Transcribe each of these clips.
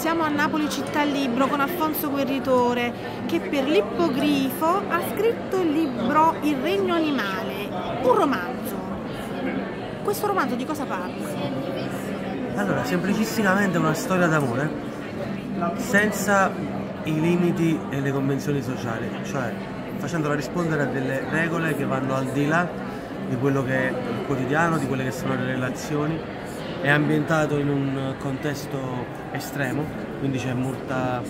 siamo a Napoli città libro con Alfonso Guerritore, che per l'ippogrifo ha scritto il libro Il regno animale, un romanzo. Questo romanzo di cosa parla? Allora, semplicissimamente una storia d'amore, senza i limiti e le convenzioni sociali, cioè facendola rispondere a delle regole che vanno al di là di quello che è il quotidiano, di quelle che sono le relazioni. È ambientato in un contesto estremo, quindi c'è molta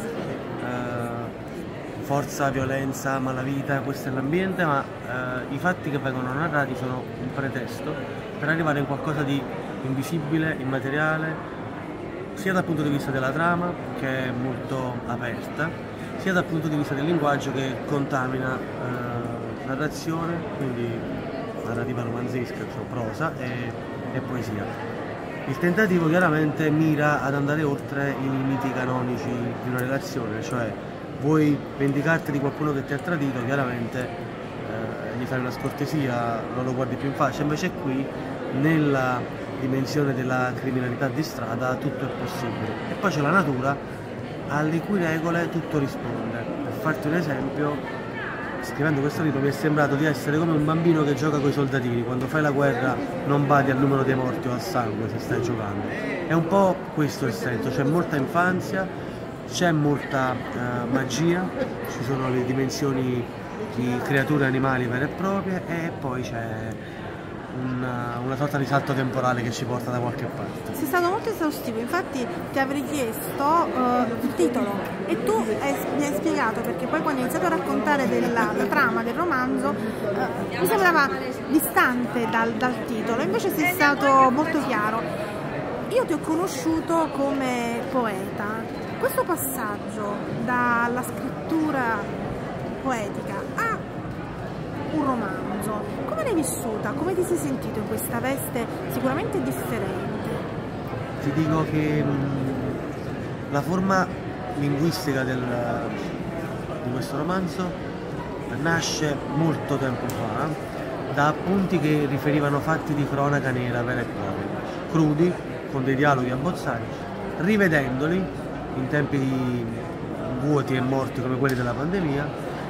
forza, violenza, malavita, questo è l'ambiente, ma i fatti che vengono narrati sono un pretesto per arrivare in qualcosa di invisibile, immateriale, sia dal punto di vista della trama, che è molto aperta, sia dal punto di vista del linguaggio, che contamina narrazione, quindi narrativa romanzesca, cioè prosa e poesia. Il tentativo chiaramente mira ad andare oltre i limiti canonici di una relazione, cioè vuoi vendicarti di qualcuno che ti ha tradito, chiaramente gli fai una scortesia, non lo guardi più in faccia, invece qui nella dimensione della criminalità di strada tutto è possibile. E poi c'è la natura alle cui regole tutto risponde. Per farti un esempio, scrivendo questo libro mi è sembrato di essere come un bambino che gioca con i soldatini. Quando fai la guerra non badi al numero dei morti o al sangue se stai giocando. È un po' questo il senso, c'è molta infanzia, c'è molta magia, ci sono le dimensioni di creature animali vere e proprie, e poi c'è una sorta di salto temporale che ci porta da qualche parte. Sei stato molto esaustivo, infatti ti avrei chiesto il titolo e tu mi hai spiegato, perché poi quando hai iniziato a raccontare la trama del romanzo mi sembrava distante dal titolo, invece sei stato molto chiaro. Io ti ho conosciuto come poeta. Questo passaggio dalla scrittura poetica a un romanzo, come l'hai vissuta? Come ti sei sentito in questa veste sicuramente differente? Ti dico che la forma linguistica di questo romanzo nasce molto tempo fa da appunti che riferivano fatti di cronaca nera vera e propria, crudi, con dei dialoghi abbozzati, rivedendoli in tempi vuoti e morti come quelli della pandemia,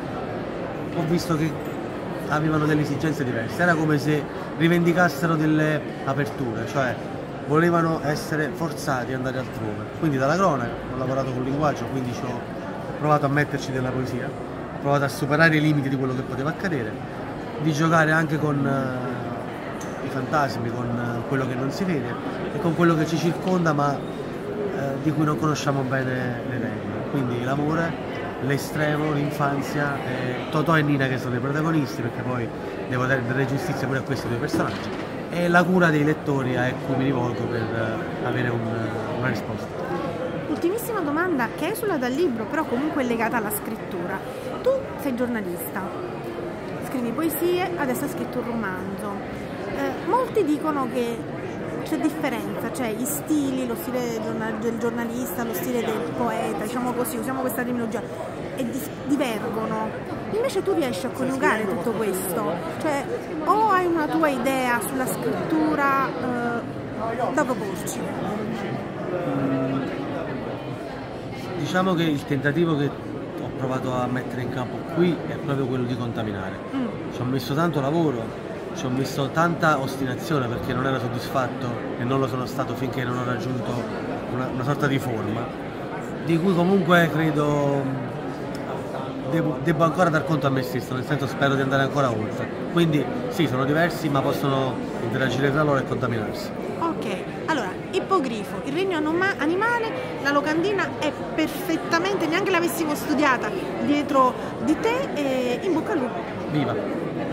ho visto che avevano delle esigenze diverse. Era come se rivendicassero delle aperture, cioè volevano essere forzati ad andare altrove. Quindi dalla cronaca ho lavorato col linguaggio, quindi ho provato a metterci della poesia, ho provato a superare i limiti di quello che poteva accadere, di giocare anche con i fantasmi, con quello che non si vede e con quello che ci circonda ma di cui non conosciamo bene le regole. Quindi l'amore, l'estremo, l'infanzia, Totò e Nina che sono i protagonisti, perché poi devo dare giustizia pure a questi due personaggi, e la cura dei lettori a cui mi rivolgo per avere una risposta. Ultimissima domanda che esula dal libro, però comunque è legata alla scrittura. Tu sei giornalista, scrivi poesie, adesso hai scritto un romanzo. Molti dicono che c'è differenza, cioè gli stili, lo stile del giornalista, lo stile del poeta, diciamo così, usiamo questa terminologia, e divergono. Invece tu riesci a coniugare tutto questo, cioè o hai una tua idea sulla scrittura da proporci? Diciamo che il tentativo che ho provato a mettere in campo qui è proprio quello di contaminare. Ci ho messo tanto lavoro, ci ho messo tanta ostinazione perché non ero soddisfatto e non lo sono stato finché non ho raggiunto una sorta di forma, di cui comunque credo devo ancora dar conto a me stesso, nel senso spero di andare ancora oltre. Quindi sì, sono diversi ma possono interagire tra loro e contaminarsi. Ok, allora, ippogrifo, il regno animale, la locandina è perfettamente, neanche l'avessimo studiata, dietro di te, e in bocca al lupo. Viva!